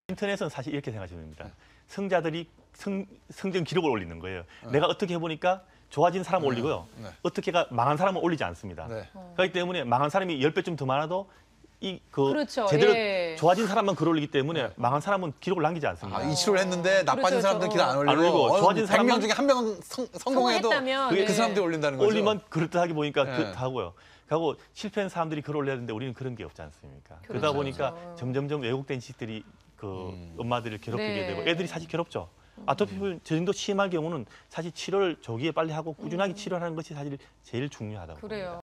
인터넷은 사실 이렇게 생각하시면 됩니다. 성자들이 성적 기록을 올리는 거예요. 내가 어떻게 해보니까 좋아진 사람 올리고요. 어떻게가 망한 사람은 올리지 않습니다. 그렇기 때문에 망한 사람이 10배쯤 더 많아도 그렇죠. 제대로 예. 좋아진 사람만 글 올리기 때문에 망한 사람은 기록을 남기지 않습니다. 이치를 했는데 나빠진 그렇죠. 사람들은 길 안 올리고, 안 올리고 좋아진 100명 중에 한 명은 성공해도 성공했다면, 그 예. 사람들이 올린다는 거죠. 올리면 그럴듯하게 보니까 예. 하고요. 하고 실패한 사람들이 글 올려야 되는데 우리는 그런 게 없지 않습니까? 그러다 보니까 점점점 왜곡된 지식들이 엄마들을 괴롭히게 네. 되고 애들이 사실 괴롭죠. 아토피 저 정도 심할 경우는 사실 치료를 조기에 빨리 하고 꾸준하게 치료하는 것이 사실 제일 중요하다고 봅니다. 그래요.